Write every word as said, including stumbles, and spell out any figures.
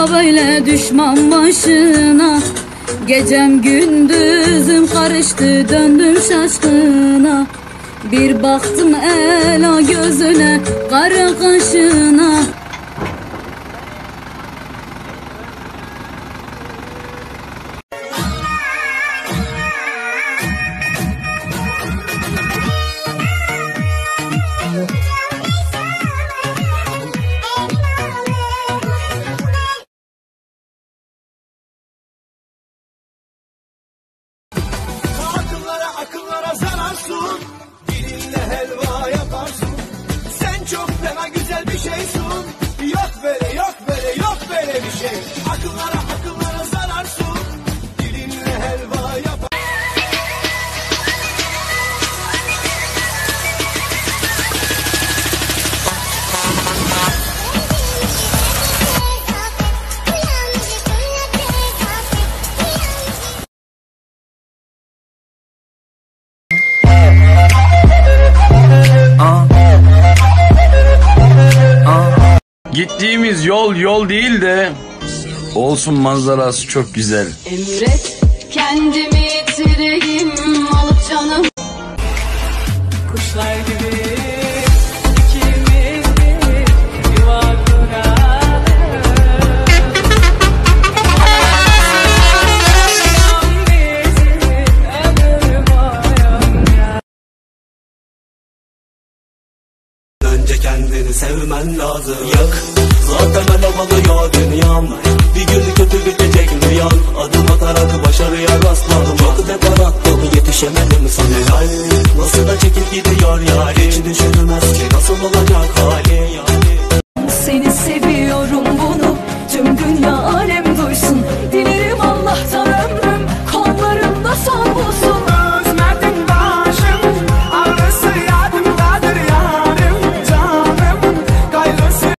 da böyle düşman başına. Gecem gündüzüm karıştı, döndüm şaşkına. Bir baktım ela gözüne, kara kaşına. Akıllara zararsın, dilinle helva yaparsın. Sen çok fena güzel bir şeysin. Yok böyle yok böyle yok böyle bir şey. Akıllara akıllara zararsın, dilinle helva yaparsın. Gittiğimiz yol yol değil de olsun, manzarası çok güzel. Emret kendimi yitireyim, alıp canım. Kuşlar gibi ikimiz bir yuva kuralım. Önce kendini sevmen lazım. Yak, zaten alev alıyor dünyam. Bir gün kötü bitecek rüyan. Adım atarak başarıya rastladım. Çok deparat dolu, yetişemedim sana. Nasıl da çekip gidiyor ya.